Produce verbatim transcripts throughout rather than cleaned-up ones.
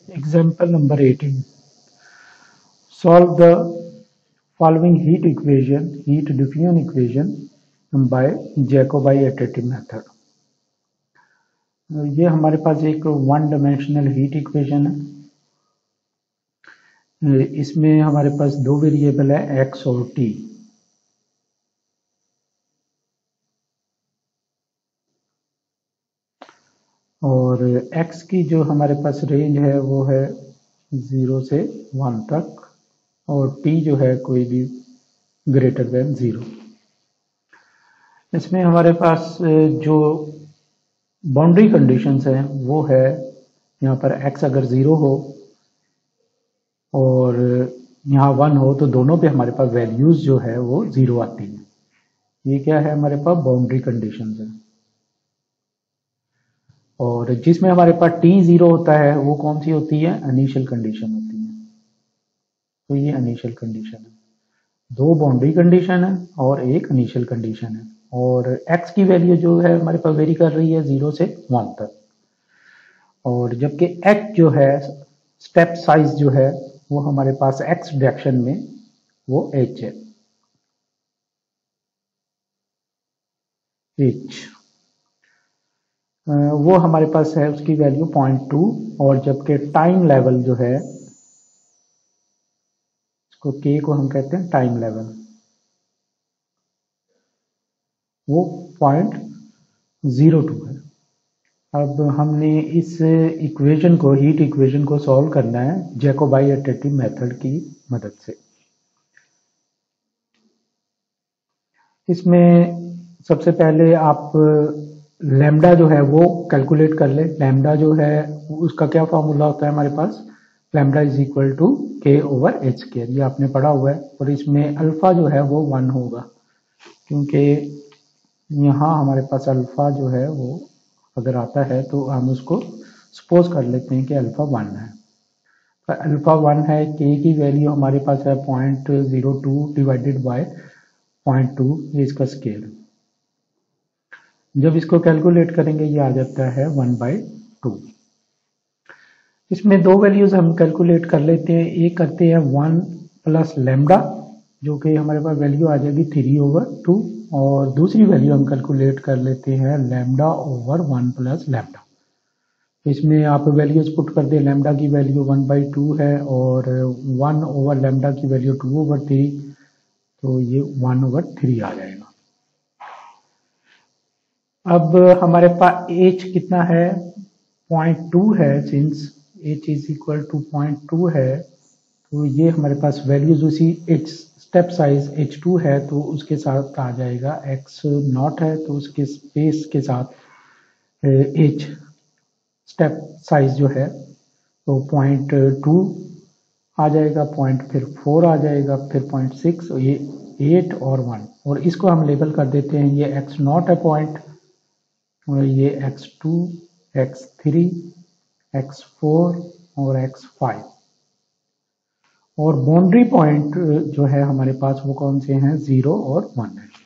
Example number eighteen. Solve the following heat equation, heat diffusion equation by Jacobi iterative method. ये हमारे पास एक one dimensional heat equation है। इसमें हमारे पास दो वेरिएबल है एक्स और टी। और x की जो हमारे पास रेंज है वो है ज़ीरो से वन तक और t जो है कोई भी ग्रेटर देन ज़ीरो। इसमें हमारे पास जो बाउंड्री कंडीशंस हैं वो है यहाँ पर x अगर ज़ीरो हो और यहाँ वन हो तो दोनों पे हमारे पास वैल्यूज़ जो है वो ज़ीरो आती हैं। ये क्या है, हमारे पास बाउंड्री कंडीशंस है। और जिसमें हमारे पास t जीरो होता है वो कौन सी होती है, इनिशियल कंडीशन होती है। तो ये इनिशियल कंडीशन है। दो बाउंड्री कंडीशन है और एक इनिशियल कंडीशन है। और x की वैल्यू जो है हमारे पास वेरी कर रही है जीरो से वन तक। और जबकि h जो है स्टेप साइज जो है वो हमारे पास x डायरेक्शन में वो h है, h वो हमारे पास है उसकी वैल्यू पॉइंट टू। और जबकि टाइम लेवल जो है इसको k को हम कहते हैं टाइम लेवल, वो पॉइंट जीरो टू है। अब हमने इस इक्वेशन को, हीट इक्वेशन को सॉल्व करना है जैकोबाई इटरेटिव मेथड की मदद से। इसमें सबसे पहले आप लैम्डा जो है वो कैलकुलेट कर ले। लैम्डा जो है उसका क्या फॉर्मूला होता है हमारे पास, lambda is equal to k over h square, ये आपने पढ़ा हुआ है। और इसमें अल्फा जो है वो वन होगा, क्योंकि यहाँ हमारे पास अल्फा जो है वो अगर आता है तो हम उसको सपोज कर लेते हैं कि अल्फा वन है। तो अल्फा वन है, के की वैल्यू हमारे पास है point zero two divided by point two, ये इसका स्केल। जब इसको कैलकुलेट करेंगे ये आ जाता है वन बाई टू। इसमें दो वैल्यूज हम कैलकुलेट कर लेते हैं। एक करते हैं वन प्लस लेमडा, जो कि हमारे पास वैल्यू आ जाएगी थ्री ओवर टू। और दूसरी वैल्यू हम कैलकुलेट कर लेते हैं lambda over one plus lambda. इसमें आप वैल्यूज पुट कर दे, लेमडा की वैल्यू वन बाई टू है और वन ओवर लेमडा की वैल्यू टू ओवर थ्री, तो ये वन ओवर थ्री आ जाएगा। अब हमारे पास h कितना है, पॉइंट टू है। Since h is equal to point two है तो ये हमारे पास वैल्यूज उसी h step size h two है तो उसके साथ आ जाएगा। x नॉट है तो उसके स्पेस के साथ h स्टेप साइज जो है तो पॉइंट टू आ जाएगा, पॉइंट फिर फोर आ जाएगा, फिर पॉइंट सिक्स, ये एट और वन। और इसको हम लेबल कर देते हैं, ये x नॉट है पॉइंट, और ये x two, x three, x four और एक्स फाइव। और बाउंड्री पॉइंट जो है हमारे पास वो कौन से हैं, जीरो और वन है।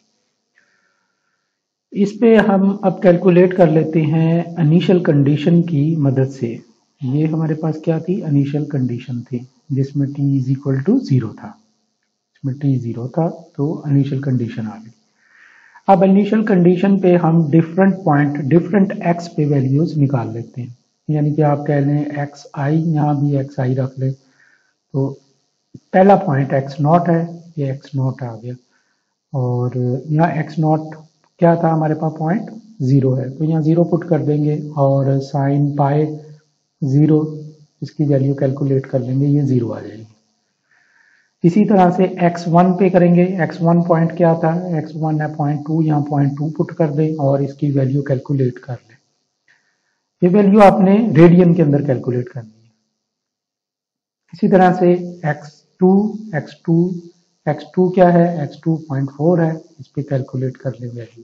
इस पे हम अब कैलकुलेट कर लेते हैं इनिशियल कंडीशन की मदद से। ये हमारे पास क्या थी, इनिशियल कंडीशन थी जिसमें t is equal to zero था। इसमें t जीरो था तो इनिशियल कंडीशन आ गई। अब इनिशियल कंडीशन पे हम डिफरेंट पॉइंट, डिफरेंट x पे वैल्यूज निकाल लेते हैं। यानी कि आप कह लें एक्स आई, यहाँ भी एक्स आई रख लें। तो पहला पॉइंट एक्स नॉट है, ये एक्स नॉट आ गया। और यहाँ एक्स नॉट क्या था हमारे पास, पॉइंट जीरो है, तो यहाँ जीरो पुट कर देंगे और साइन पाए जीरो, इसकी वैल्यू कैलकुलेट कर लेंगे, ये जीरो आ जाएगी। इसी तरह से एक्स वन पे करेंगे। एक्स वन पॉइंट क्या था, एक्स वन है पॉइंट टू, यहाँ पॉइंट टू पुट कर दें और इसकी वैल्यू कैलकुलेट कर लें। ये वैल्यू आपने रेडियन के अंदर कैलकुलेट करनी है। इसी तरह से x two, x two, x two क्या है, एक्स टू पॉइंट फोर है, इस पे कैलकुलेट कर लें वैल्यू।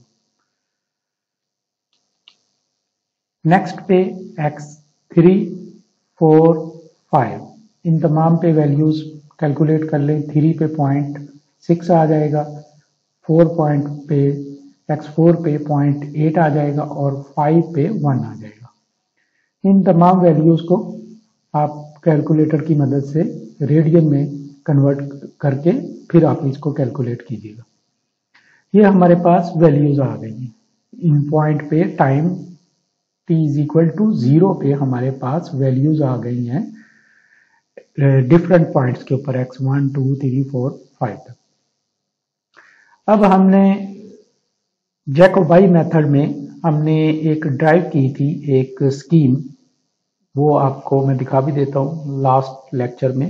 नेक्स्ट पे एक्स थ्री, फोर, फाइव, इन तमाम पे वैल्यूज कैलकुलेट कर लें। थ्री पे पॉइंट सिक्स आ जाएगा, फोर पॉइंट पे एक्स फोर पे पॉइंट एट आ जाएगा और फाइव पे वन आ जाएगा। इन तमाम वैल्यूज को आप कैलकुलेटर की मदद से रेडियन में कन्वर्ट करके फिर आप इसको कैलकुलेट कीजिएगा। ये हमारे पास वैल्यूज आ गई हैं इन पॉइंट पे, time t is equal to zero पे हमारे पास वैल्यूज आ गई हैं डिफरेंट पॉइंट्स के ऊपर, x one two three four five तक। अब हमने जैकोबाई मेथड में हमने एक ड्राइव की थी एक स्कीम, वो आपको मैं दिखा भी देता हूँ लास्ट लेक्चर में।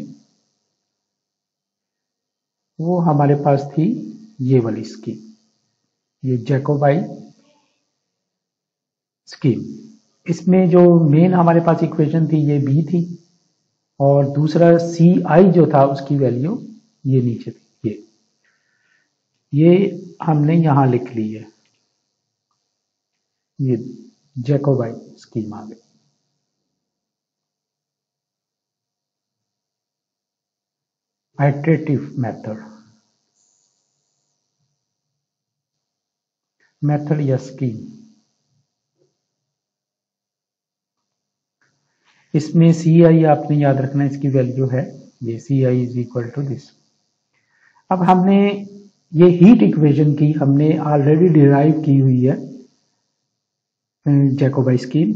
वो हमारे पास थी ये वाली स्कीम, ये जैकोबाई स्कीम। इसमें जो मेन हमारे पास इक्वेशन थी ये बी थी, और दूसरा सी आई जो था उसकी वैल्यू ये नीचे थी। ये ये हमने यहां लिख ली है, ये जैकोबाई स्कीम आ गई। आइटरेटिव मेथड मेथड या स्कीम, इसमें सी आई आपने याद रखना, इसकी वैल्यू है ये c i is equal to this. अब हमने ये हीट इक्वेशन की हमने ऑलरेडी डिराइव की हुई है जैकोबाई स्कीम।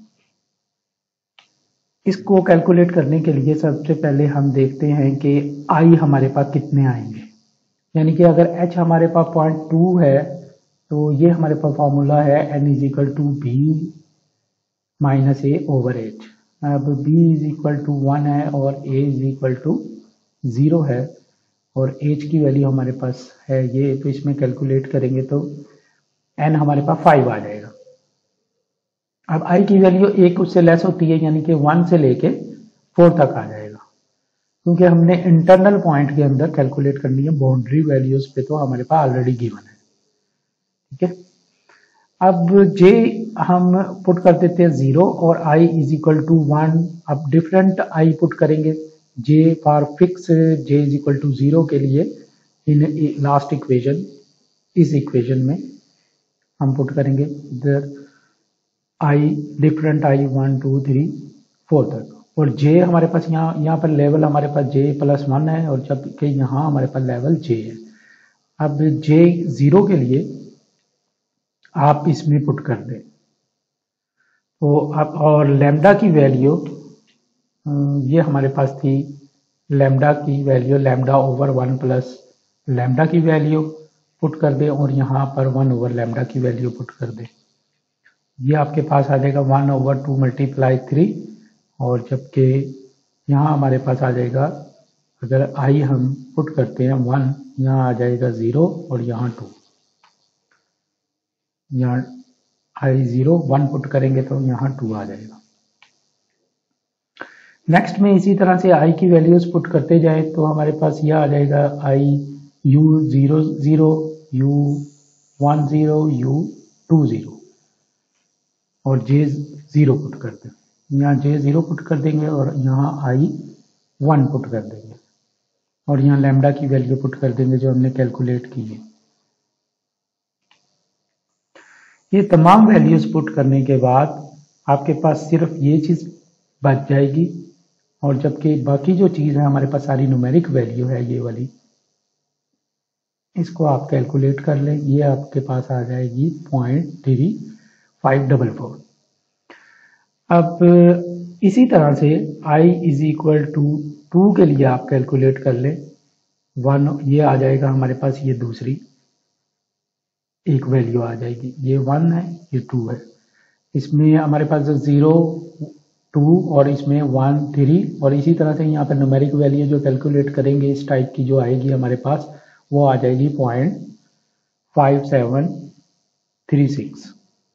इसको कैलकुलेट करने के लिए सबसे पहले हम देखते हैं कि आई हमारे पास कितने आएंगे, यानी कि अगर एच हमारे पास पॉइंट टू है तो ये हमारे पास फॉर्मूला है n is equal to b minus a over h. अब b is equal to one है और a is equal to zero है, और h की वैल्यू हमारे पास है ये, तो इसमें कैलकुलेट करेंगे तो n हमारे पास फाइव आ जाएगा। अब i की वैल्यू एक उससे लेस होती है, यानी कि वन से लेके फोर तक आ जाएगा, क्योंकि हमने इंटरनल पॉइंट के अंदर कैलकुलेट करनी है। बाउंड्री वैल्यूज पे तो हमारे पास ऑलरेडी गिवन है, ठीक है। अब j हम पुट कर देते हैं जीरो और i is equal to one. अब डिफरेंट i पुट करेंगे, j for fix j is equal to zero के लिए इन लास्ट इक्वेशन, इस इक्वेशन में हम पुट करेंगे इधर i different i one two three four तक, और j हमारे पास यहाँ यहाँ पर लेवल हमारे पास j प्लस वन है, और जबकि यहाँ हमारे पास लेवल j है। अब j जीरो के लिए आप इसमें पुट कर दें तो अब, और लैम्डा की वैल्यू ये हमारे पास थी, लैम्डा की value lambda over one plus lambda की वैल्यू पुट कर दें, और यहाँ पर वन ओवर लैम्डा की वैल्यू पुट कर दें। ये आपके पास आ जाएगा one over two multiply three, और जबकि यहाँ हमारे पास आ जाएगा, अगर आई हम पुट करते हैं वन, यहाँ आ जाएगा ज़ीरो और यहाँ टू, यहाँ आई ज़ीरो वन पुट करेंगे तो यहाँ टू आ जाएगा। नेक्स्ट में इसी तरह से आई की वैल्यूज पुट करते जाए तो हमारे पास यह आ जाएगा i u zero zero, u one zero, u two zero, और जे ज़ीरो पुट कर दें, यहाँ जे ज़ीरो पुट कर देंगे और यहाँ आई वन पुट कर देंगे, और यहाँ लैम्डा की वैल्यू पुट कर देंगे जो हमने कैलकुलेट की है। ये तमाम वैल्यूज पुट करने के बाद आपके पास सिर्फ ये चीज़ बच जाएगी, और जबकि बाकी जो चीज़ है हमारे पास सारी न्यूमेरिक वैल्यू है ये वाली, इसको आप कैलकुलेट कर लें, ये आपके पास आ जाएगी point three five double four. अब इसी तरह से i is equal to two के लिए आप कैलकुलेट कर लें, वन ये आ जाएगा हमारे पास, ये दूसरी एक वैल्यू आ जाएगी, ये वन है ये टू है, इसमें हमारे पास ज़ीरो टू और इसमें वन थ्री, और इसी तरह से यहाँ पर न्यूमेरिक वैल्यू जो कैलकुलेट करेंगे इस टाइप की जो आएगी हमारे पास, वो आ जाएगी point five seven three six.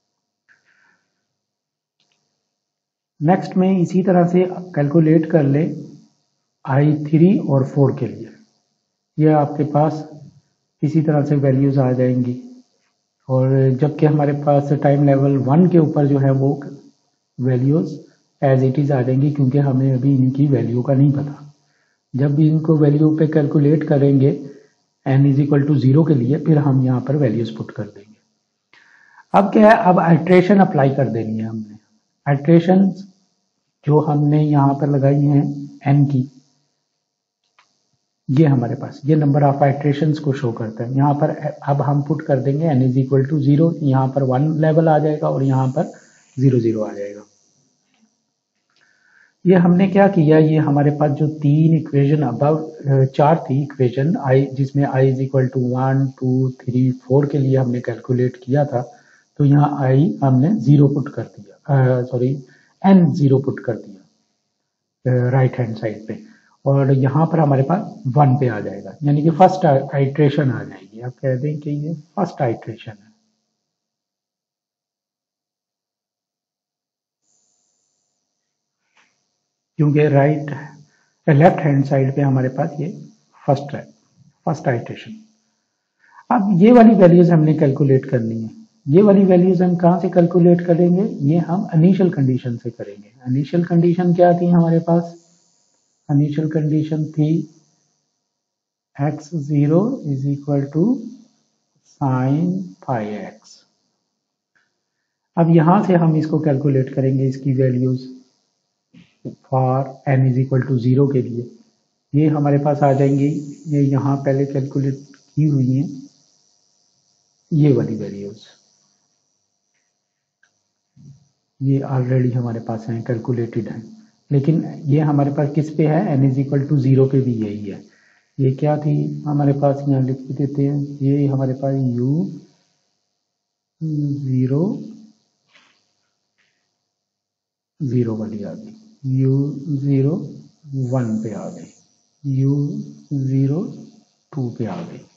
Next में इसी तरह से कैलकुलेट कर ले आई थ्री और फोर के लिए, यह आपके पास इसी तरह से वैल्यूज आ जाएंगी, और जबकि हमारे पास टाइम लेवल वन के ऊपर जो है वो वैल्यूज एज इट इज़ आ जाएंगी, क्योंकि हमें अभी इनकी वैल्यू का नहीं पता। जब भी इनको वैल्यू पे कैलकुलेट करेंगे n is equal to zero के लिए, फिर हम यहाँ पर वैल्यूज पुट कर देंगे। अब क्या है, अब आइट्रेशन अप्लाई कर देनी है हमने। आइट्रेशन जो हमने यहाँ पर लगाई हैं एन की, ये हमारे पास ये नंबर ऑफ आइट्रेशंस को शो करता है। यहाँ पर अब हम पुट कर देंगे n is equal to zero, यहाँ पर वन लेवल आ जाएगा और यहाँ पर जीरो जीरो आ जाएगा। ये हमने क्या किया, ये हमारे पास जो तीन इक्वेशन अबव चार थी इक्वेशन आई, जिसमें i is equal to one two three four के लिए हमने कैलकुलेट किया था, तो यहाँ आई हमने जीरो पुट कर दिया, सॉरी एन जीरो पुट कर दिया राइट हैंड साइड पे, और यहाँ पर हमारे पास वन पे आ जाएगा, यानी कि फर्स्ट आइट्रेशन आ जाएगी। आप कह दें कि ये फर्स्ट आइट्रेशन है। क्योंकि राइट लेफ्ट हैंड साइड पे हमारे पास ये फर्स्ट है, फर्स्ट आइट्रेशन। अब ये वाली वैल्यूज हमने कैलकुलेट करनी है। ये वाली वैल्यूज हम कहाँ से कैलकुलेट करेंगे, ये हम इनिशियल कंडीशन से करेंगे। इनिशियल कंडीशन क्या थी हमारे पास, इनिशियल कंडीशन थी x zero is equal to sine five x. अब यहां से हम इसको कैलकुलेट करेंगे, इसकी values for n is equal to zero के लिए। ये हमारे पास आ जाएंगी, ये यहाँ पहले कैलकुलेट की हुई हैं ये वाली वैल्यूज, ये ऑलरेडी हमारे पास हैं, कैलकुलेटेड हैं। लेकिन ये हमारे पास किस पे है, n is equal to zero पे भी यही है। ये क्या थी हमारे पास, यहाँ लिख देते हैं, ये हमारे पास u जीरो जीरो वाली आ गई, u जीरो वन पे आ गई, u जीरो टू पे आ गई,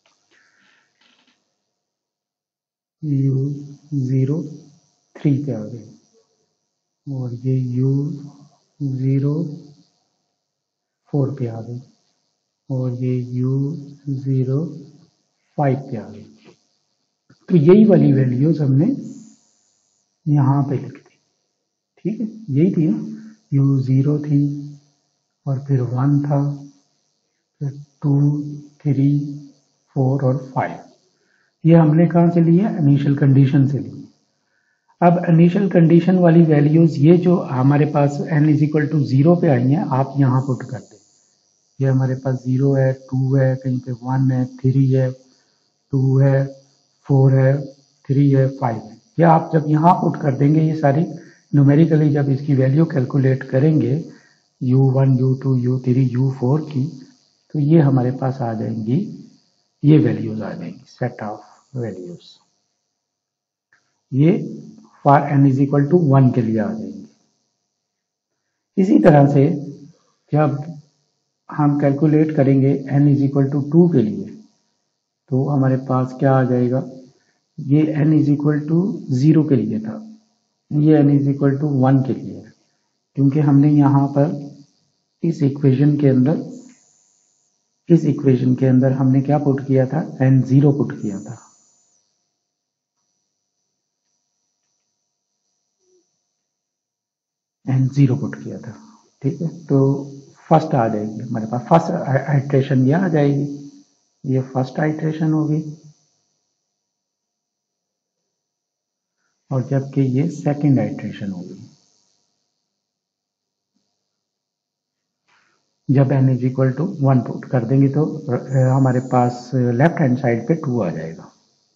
u जीरो थ्री पे आ गई, और ये u जीरो फोर पे आ गई, और ये u जीरो फाइव पे आ गई। तो यही वाली वैल्यूज हमने यहाँ पे लिख दी, ठीक है, यही थी ना, u जीरो थी और फिर वन था, फिर टू थ्री फोर और फाइव, ये हमने कहाँ से लिया, इनिशियल कंडीशन से ली। अब इनिशियल कंडीशन वाली वैल्यूज ये जो हमारे पास n is equal to zero पे आई हैं, आप यहाँ पुट कर दें। ये हमारे पास जीरो है, टू है, कहीं पे वन है, थ्री है, टू है, फोर है, थ्री है, फाइव है। या आप जब यहाँ पुट कर देंगे ये सारी न्यूमेरिकली, जब इसकी वैल्यू कैलकुलेट करेंगे u one, u two, u three, u four की, तो ये हमारे पास आ जाएंगी, ये वैल्यूज आ जाएंगी, सेट ऑफ वैल्यूज, ये for n is equal to one के लिए आ जाएंगे। इसी तरह से जब हम कैलकुलेट करेंगे n is equal to two के लिए, तो हमारे पास क्या आ जाएगा, ये n is equal to zero के लिए था, ये n is equal to one के लिए है, क्योंकि हमने यहाँ पर इस इक्वेशन के अंदर इस इक्वेशन के अंदर हमने क्या पुट किया था, n जीरो पुट किया था। n जीरो पुट किया था, ठीक है। तो फर्स्ट आ जाएगी हमारे पास, फर्स्ट आइट्रेशन ये आ जाएगी, ये फर्स्ट आइट्रेशन होगी, और जबकि ये सेकंड आइट्रेशन होगी। जब n is equal to one put कर देंगे तो हमारे पास लेफ्ट हैंड साइड पे टू आ जाएगा,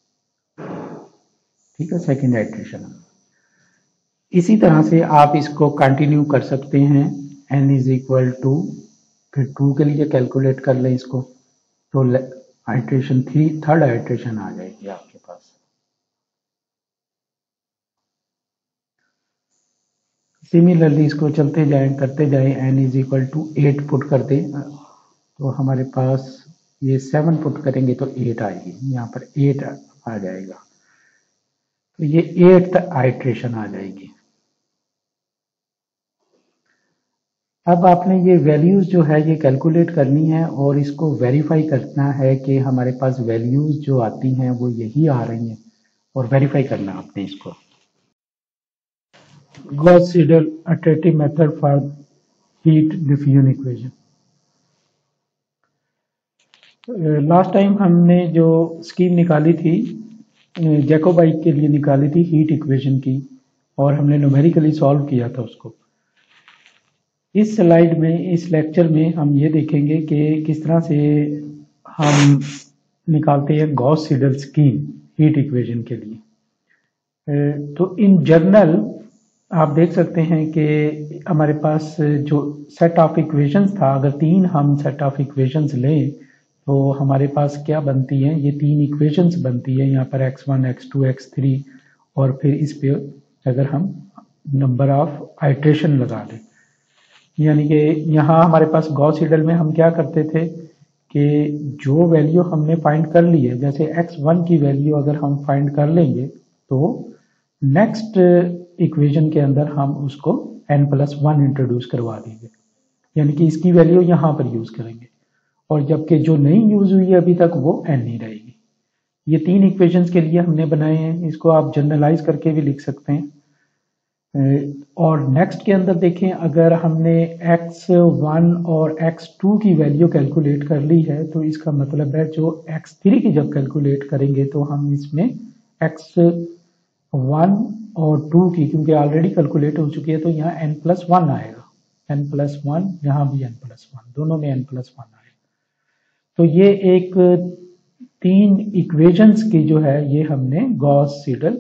ठीक है, सेकंड आइट्रेशन। इसी तरह से आप इसको कंटिन्यू कर सकते हैं, n इज इक्वल टू, फिर टू के लिए कैलकुलेट कर लें इसको, तो आइट्रेशन थ्री थर्ड आइट्रेशन आ जाएगी आपके पास। सिमिलरली इसको चलते जाएं, करते जाएं, n is equal to eight put कर दें, तो हमारे पास ये सेवन पुट करेंगे तो एट आएगी, यहाँ पर एट आ जाएगा, तो ये एट्थ आइट्रेशन आ जाएगी। अब आपने ये वैल्यूज जो है ये कैलकुलेट करनी है और इसको वेरीफाई करना है कि हमारे पास वैल्यूज जो आती हैं वो यही आ रही हैं, और वेरीफाई करना आपने इसको। Gauss Seidel iterative method for heat diffusion equation. Last time हमने जो स्कीम निकाली थी जैकोबाइट के लिए निकाली थी हीट इक्वेशन की, और हमने न्यूमेरिकली सॉल्व किया था उसको। इस स्लाइड में, इस लेक्चर में हम ये देखेंगे कि किस तरह से हम निकालते हैं Gauss Seidel scheme heat equation के लिए। तो इन जनरल आप देख सकते हैं कि हमारे पास जो सेट ऑफ इक्वेशंस था, अगर तीन हम सेट ऑफ इक्वेशंस लें तो हमारे पास क्या बनती हैं, ये तीन इक्वेशंस बनती है। यहाँ पर x one, x two, x three और फिर इस पे अगर हम नंबर ऑफ आइट्रेशन लगा दें, यानी कि यहाँ हमारे पास गॉस सीडल में हम क्या करते थे कि जो वैल्यू हमने फाइंड कर ली है, जैसे एक्स वन की वैल्यू अगर हम फाइंड कर लेंगे तो नेक्स्ट इक्वेशन के अंदर हम उसको n प्लस वन इंट्रोड्यूस करवा देंगे, यानी कि इसकी वैल्यू यहाँ पर यूज करेंगे, और जबकि जो नहीं यूज हुई है अभी तक वो n ही रहेगी। ये तीन इक्वेशंस के लिए हमने बनाए हैं, इसको आप जनरलाइज करके भी लिख सकते हैं। और नेक्स्ट के अंदर देखें, अगर हमने एक्स वन और एक्स टू की वैल्यू कैलकुलेट कर ली है तो इसका मतलब है जो एक्स थ्री की जब कैलकुलेट करेंगे तो हम इसमें एक्स वन और टू की, क्योंकि ऑलरेडी कैलकुलेट हो चुकी है, तो यहाँ n प्लस वन आएगा, n प्लस वन, यहाँ भी n प्लस वन, दोनों में n प्लस वन आएगा। तो ये एक तीन इक्वेशंस की जो है ये हमने गॉस सीडल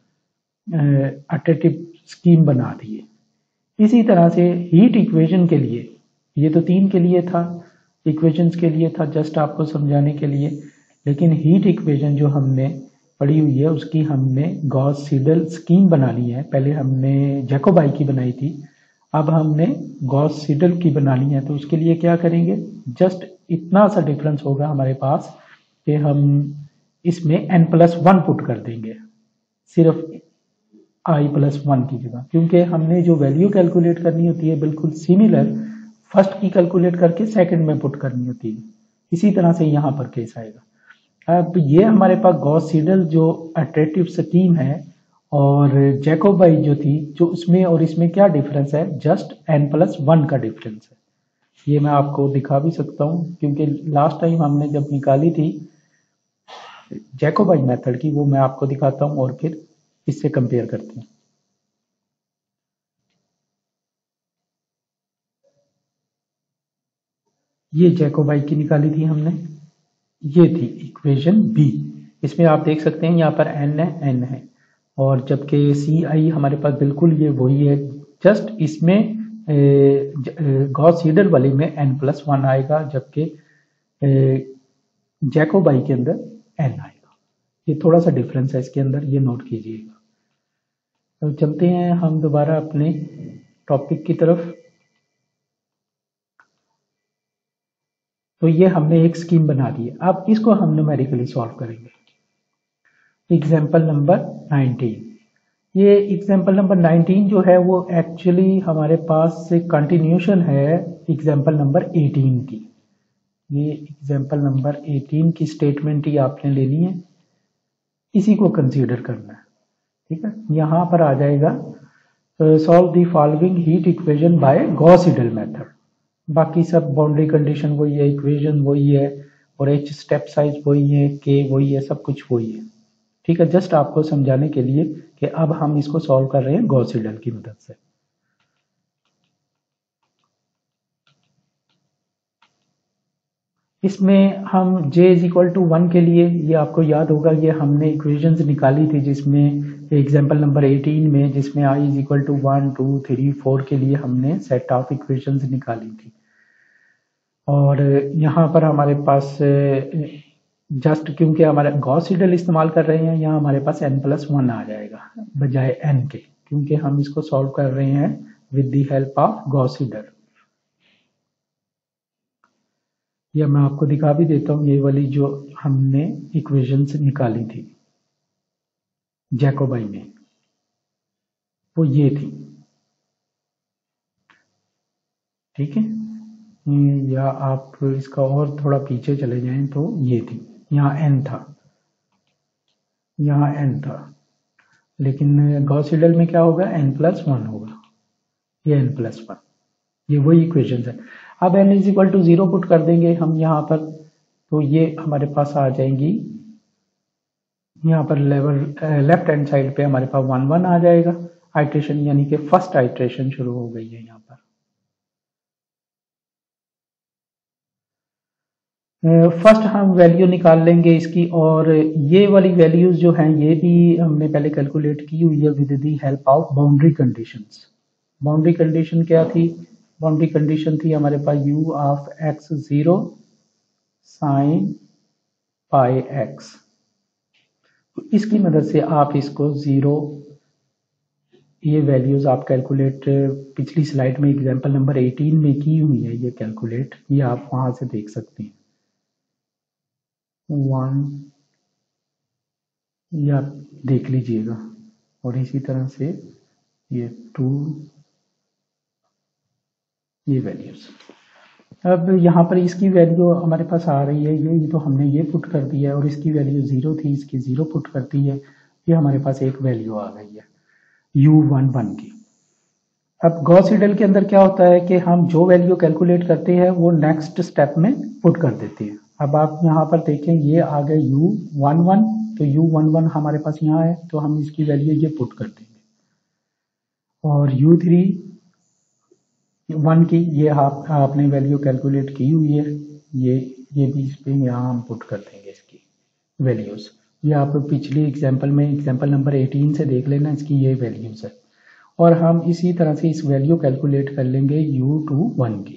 इटरेटिव स्कीम बना दी है। इसी तरह से हीट इक्वेशन के लिए, ये तो तीन के लिए था, इक्वेशंस के लिए था जस्ट आपको समझाने के लिए, लेकिन हीट इक्वेशन जो हमने पढ़ी हुई है उसकी हमने गॉस सीडल स्कीम बनानी है। पहले हमने जैकोबाई की बनाई थी, अब हमने गॉस सीडल की बनानी है। तो उसके लिए क्या करेंगे, जस्ट इतना सा डिफरेंस होगा हमारे पास कि हम इसमें n प्लस वन पुट कर देंगे, सिर्फ i प्लस वन की जगह, क्योंकि हमने जो वैल्यू कैलकुलेट करनी होती है बिल्कुल सिमिलर फर्स्ट की कैलकुलेट करके सेकंड में पुट करनी होती है। इसी तरह से यहाँ पर केस आएगा। अब ये हमारे पास गॉस सीडल जो इटरेटिव स्कीम है और जैकोबाई जो थी, जो उसमें और इसमें क्या डिफरेंस है, जस्ट n प्लस वन का डिफरेंस है। ये मैं आपको दिखा भी सकता हूँ, क्योंकि लास्ट टाइम हमने जब निकाली थी जैकोबाई मेथड की, वो मैं आपको दिखाता हूँ और फिर इससे कंपेयर करते हैं। ये जैकोबाई की निकाली थी हमने, ये थी इक्वेशन बी। इसमें आप देख सकते हैं यहाँ पर n है, n है, और जबकि सी आई हमारे पास बिल्कुल ये वही है, जस्ट इसमें गॉस सीडल वाले में n प्लस वन आएगा, जबकि जैकोबाई के अंदर n आएगा। ये थोड़ा सा डिफरेंस है इसके अंदर, ये नोट कीजिएगा। तो चलते हैं हम दोबारा अपने टॉपिक की तरफ। तो ये हमने एक स्कीम बना दी है, अब इसको हम न्यूमेरिकली सॉल्व करेंगे। एग्जाम्पल नंबर नाइनटीन, ये एग्जाम्पल नंबर नाइनटीन जो है वो एक्चुअली हमारे पास से कंटिन्यूशन है एग्जाम्पल नंबर एटीन की। ये एग्जाम्पल नंबर एटीन की स्टेटमेंट ही आपने लेनी है, इसी को कंसीडर करना है, ठीक है। यहाँ पर आ जाएगा solve the following heat equation by Gauss Seidel method. बाकी सब बाउंड्री कंडीशन वही है, इक्वेशन वही है, और एच स्टेप साइज वही है, के वही है, सब कुछ वही है, ठीक है। जस्ट आपको समझाने के लिए कि अब हम इसको सॉल्व कर रहे हैं गॉस सीडल की मदद से। इसमें हम j is equal to one के लिए, ये आपको याद होगा, ये हमने इक्वेशंस निकाली थी जिसमें एग्जाम्पल नंबर एटीन में, जिसमें i is equal to one, two, three, four के लिए हमने सेट ऑफ इक्वेशंस निकाली थी। और यहाँ पर हमारे पास जस्ट क्योंकि हमारे गॉस सीडल इस्तेमाल कर रहे हैं, यहाँ हमारे पास n प्लस वन आ जाएगा बजाय n के, क्योंकि हम इसको सॉल्व कर रहे हैं with the help of Gauss Seidel. या मैं आपको दिखा भी देता हूँ, ये वाली जो हमने इक्वेशंस निकाली थी जैकोबाई में, वो ये थी, ठीक है। या आप इसका और थोड़ा पीछे चले जाएं तो ये थी, यहाँ n था, यहाँ n था, लेकिन गॉस सीडल में क्या होगा, n प्लस वन होगा, ये n प्लस वन, ये वही इक्वेशन है। अब n is equal to zero put कर देंगे हम यहाँ पर, तो ये हमारे पास आ जाएंगी, यहाँ पर लेवल लेफ्ट हैंड साइड पे हमारे पास वन वन आ जाएगा आइट्रेशन, यानी कि फर्स्ट आइट्रेशन शुरू हो गई है यहाँ पर। फर्स्ट हम वैल्यू निकाल लेंगे इसकी, और ये वाली वैल्यूज जो हैं ये भी हमने पहले कैलकुलेट की हुई है with the help of boundary conditions. Boundary condition क्या थी? बाउंड्री कंडीशन थी हमारे पास u of x zero sine pi x. इसकी मदद से आप इसको जीरो, ये वैल्यूज आप कैलकुलेट पिछली स्लाइड में एग्जांपल नंबर अठारह में की हुई है, ये कैलकुलेट, ये आप वहां से देख सकते हैं। वन ये आप देख लीजिएगा, और इसी तरह से ये टू, ये वैल्यूज। अब यहाँ पर इसकी वैल्यू हमारे पास आ रही है, ये तो हमने ये पुट कर दिया है, और इसकी वैल्यू जीरो थी, इसकी जीरो पुट कर दी है, ये हमारे पास एक वैल्यू आ गई है यू वन वन की। अब गॉस सीडल के अंदर क्या होता है कि हम जो वैल्यू कैलकुलेट करते हैं वो नेक्स्ट स्टेप में पुट कर देते हैं। अब आप यहाँ पर देखें, ये आ गए यू वन वन, तो यू वन वन हमारे पास यहाँ है, तो हम इसकी वैल्यू ये पुट कर देंगे, और यू थ्री वन की ये आप आपने वैल्यू कैलकुलेट की हुई है, ये ये भी इस पे यहाँ हम पुट कर देंगे इसकी वैल्यूज। ये आप पिछली एग्जांपल में एग्जांपल नंबर अठारह से देख लेना, इसकी ये वैल्यूज है, और हम इसी तरह से इस वैल्यू कैलकुलेट कर लेंगे यू टू वन की।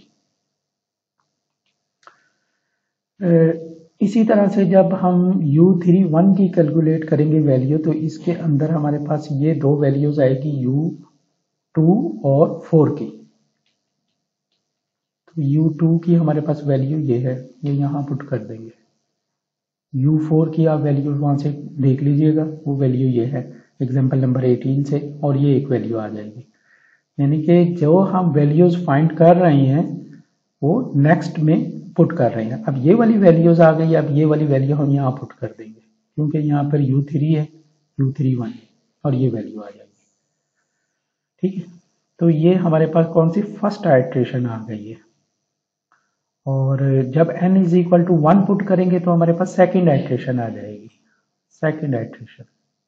इसी तरह से जब हम यू थ्री वन की कैलकुलेट करेंगे वैल्यू, तो इसके अंदर हमारे पास ये दो वैल्यूज आएगी यू टू और फोर की। तो यू टू की हमारे पास वैल्यू ये है, ये यहाँ पुट कर देंगे। यू फोर की आप वैल्यू वहां से देख लीजिएगा, वो वैल्यू ये है एग्जाम्पल नंबर अठारह से, और ये एक वैल्यू आ जाएगी। यानी कि जो हम वैल्यूज फाइंड कर रहे हैं वो नेक्स्ट में पुट कर रहे हैं। अब ये वाली वैल्यूज आ गई, अब ये वाली वैल्यू हम यहाँ पुट कर देंगे, क्योंकि यहाँ पर यू थ्री है, यू थ्री वन, और ये वैल्यू आ जाएगी। ठीक है, तो ये हमारे पास कौन सी फर्स्ट आइट्रेशन आ गई है, और जब n is equal to one put करेंगे तो हमारे पास सेकेंड आइट्रेशन आ जाएगी। सेकेंड आइट्रेशन,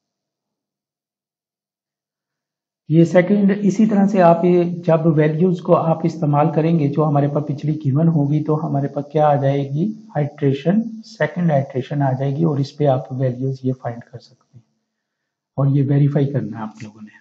ये सेकंड, इसी तरह से आप ये जब वैल्यूज को आप इस्तेमाल करेंगे जो हमारे पास पिछली गिवन होगी, तो हमारे पास क्या आ जाएगी, आइट्रेशन, सेकंड आइट्रेशन आ जाएगी, और इस पे आप वैल्यूज ये फाइंड कर सकते हैं, और ये वेरीफाई करना है आप लोगों ने।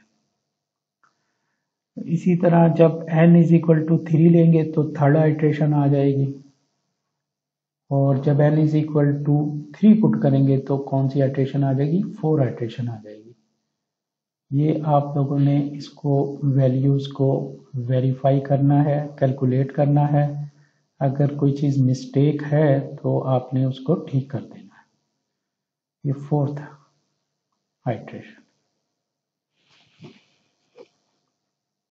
इसी तरह जब n is equal to three लेंगे तो थर्ड आइट्रेशन आ जाएगी, और जब n is equal to three put करेंगे तो कौन सी आइट्रेशन आ जाएगी, फोर आइट्रेशन आ जाएगी। ये आप लोगों ने इसको वैल्यूज़ को वेरीफाई करना है, कैलकुलेट करना है। अगर कोई चीज़ मिस्टेक है तो आपने उसको ठीक कर देना है। ये फोर्थ आइट्रेशन।